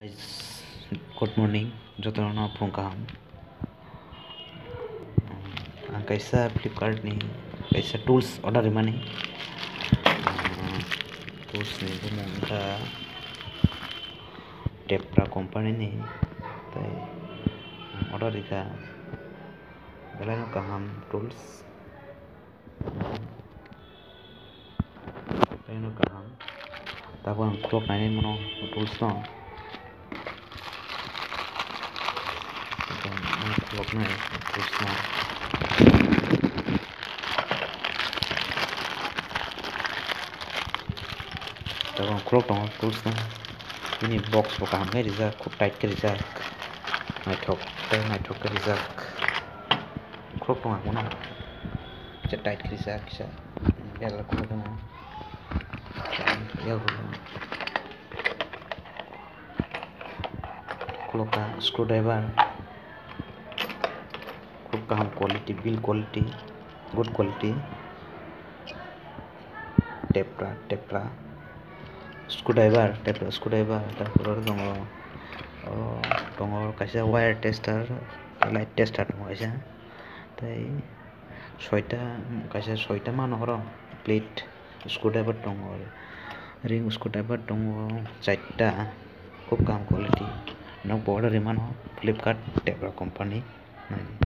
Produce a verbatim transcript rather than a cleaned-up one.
Good morning, jotono phone kaham. Ang kaisa Flipkart ni kaisa tools order mani. Tools ni bumong ka Tepra company ni. Tai order ika belano kaham tools. Belano kaham. Tapos clock nine mono tools no. Clock na tools na tawang clock na tools na ini box bo kaham ngai rijak khub tight ke rijak naithok tei naithok ke rijak clock na mono kisa tight ke rijak kisa yalla clock na yalla clock na screwdriver kaham quality build quality good quality Tepra Tepra screwdriver Tepra screwdriver tarpor dongo dongo kaisa wire tester light tester dongo kaisa tai soita kaisa soita mano horo plate screwdriver dongo ring screwdriver dongo chaita khub kaham quality nok order mano Flipkart Tepra company.